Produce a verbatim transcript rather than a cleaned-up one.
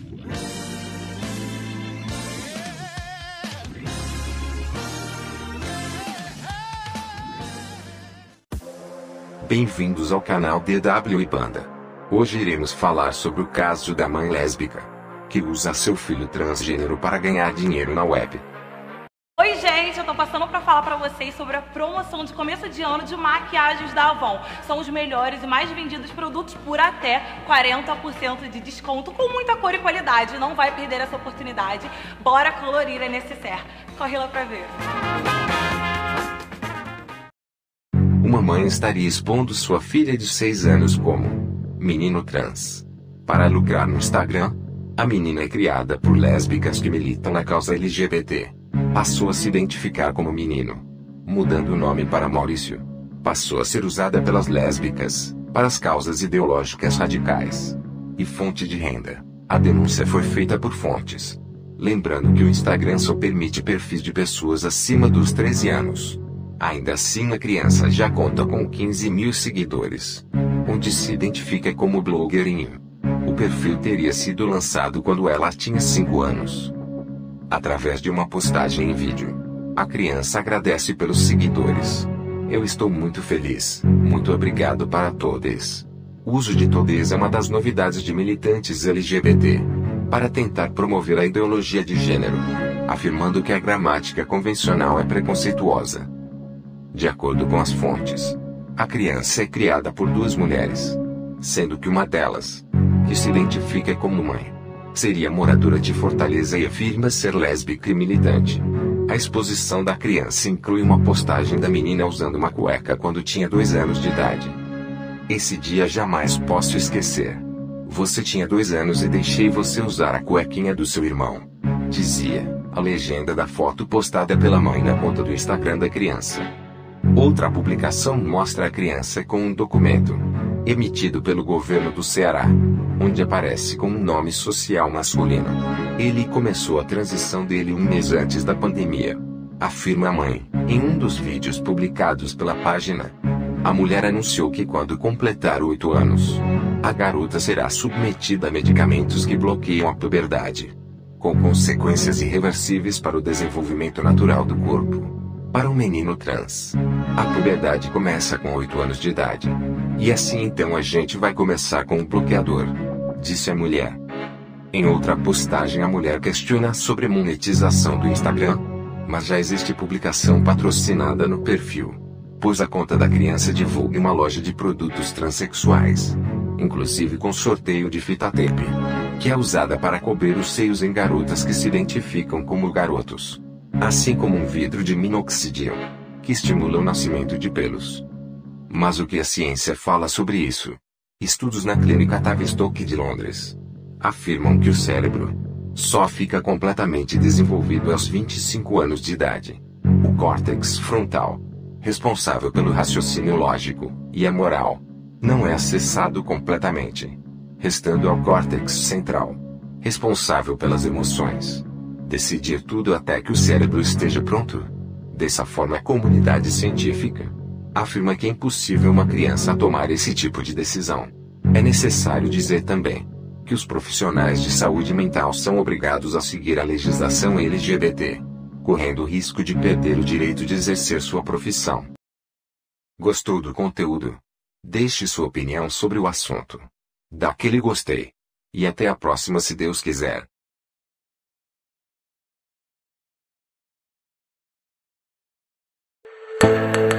Bem-vindos ao canal D W Panda. Hoje iremos falar sobre o caso da mãe lésbica, que usa seu filho transgênero para ganhar dinheiro na web. Oi gente, eu tô passando pra falar pra vocês sobre a promoção de começo de ano de maquiagens da Avon. São os melhores e mais vendidos produtos por até quarenta por cento de desconto, com muita cor e qualidade. Não vai perder essa oportunidade. Bora colorir a necessaire. Corre lá pra ver. Uma mãe estaria expondo sua filha de seis anos como menino trans para lucrar no Instagram. A menina é criada por lésbicas que militam na causa L G B T. Passou a se identificar como menino, mudando o nome para Maurício. Passou a ser usada pelas lésbicas para as causas ideológicas radicais. E fonte de renda. A denúncia foi feita por fontes. Lembrando que o Instagram só permite perfis de pessoas acima dos treze anos. Ainda assim, a criança já conta com quinze mil seguidores, onde se identifica como blogueirinho. O perfil teria sido lançado quando ela tinha cinco anos. Através de uma postagem em vídeo, a criança agradece pelos seguidores. Eu estou muito feliz, muito obrigado para todos. O uso de todes é uma das novidades de militantes L G B T, para tentar promover a ideologia de gênero, afirmando que a gramática convencional é preconceituosa. De acordo com as fontes, a criança é criada por duas mulheres, sendo que uma delas, que se identifica como mãe, seria moradora de Fortaleza e afirma ser lésbica e militante. A exposição da criança inclui uma postagem da menina usando uma cueca quando tinha dois anos de idade. Esse dia jamais posso esquecer. Você tinha dois anos e deixei você usar a cuequinha do seu irmão, dizia a legenda da foto postada pela mãe na conta do Instagram da criança. Outra publicação mostra a criança com um documento emitido pelo governo do Ceará, onde aparece com um nome social masculino. Ele começou a transição dele um mês antes da pandemia, afirma a mãe, em um dos vídeos publicados pela página. A mulher anunciou que quando completar oito anos, a garota será submetida a medicamentos que bloqueiam a puberdade, com consequências irreversíveis para o desenvolvimento natural do corpo. Para um menino trans, a puberdade começa com oito anos de idade. E assim então a gente vai começar com um bloqueador, disse a mulher. Em outra postagem a mulher questiona sobre a monetização do Instagram, mas já existe publicação patrocinada no perfil, pois a conta da criança divulga uma loja de produtos transexuais, inclusive com sorteio de fita tape, que é usada para cobrir os seios em garotas que se identificam como garotos, assim como um vidro de minoxidil, que estimula o nascimento de pelos. Mas o que a ciência fala sobre isso? Estudos na clínica Tavistock de Londres afirmam que o cérebro só fica completamente desenvolvido aos vinte e cinco anos de idade. O córtex frontal, responsável pelo raciocínio lógico e a moral, não é acessado completamente, restando ao córtex central, responsável pelas emoções. Decidir tudo até que o cérebro esteja pronto. Dessa forma, a comunidade científica afirma que é impossível uma criança tomar esse tipo de decisão. É necessário dizer também que os profissionais de saúde mental são obrigados a seguir a legislação L G B T, correndo o risco de perder o direito de exercer sua profissão. Gostou do conteúdo? Deixe sua opinião sobre o assunto. Dá aquele gostei. E até a próxima se Deus quiser. Thank you.